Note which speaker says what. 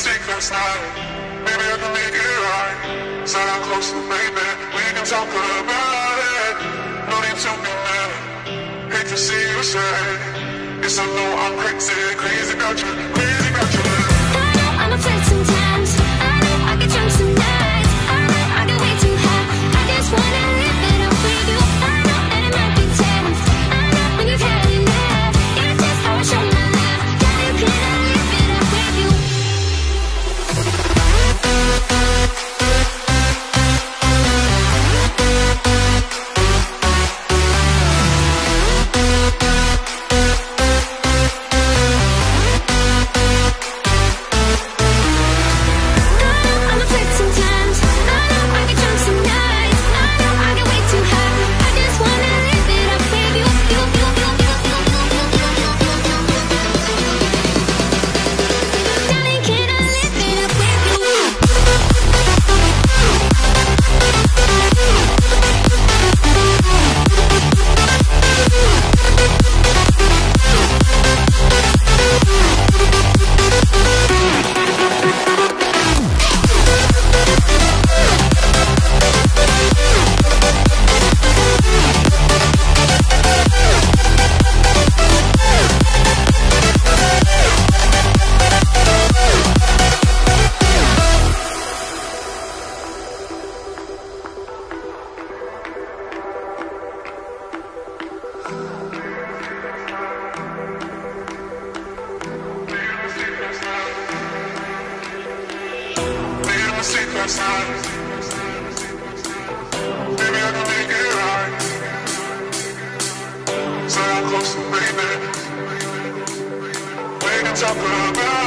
Speaker 1: mistake last night. Maybe I can make it right. Said I'm close to baby, we can talk about it. No need to be mad. Hate to see you sad. Yes, I know I'm crazy, crazy about you, crazy about you.
Speaker 2: I know I'm afraid sometimes. I know I get drunk some nights. I know I get way too high. I just wanna live it up with you. I know that it might be tense. I know when you've had enough. It's just how I show my love. Can I live it up with you?
Speaker 1: Last night. Maybe I can make it right. Say I'm close to baby. We can talk about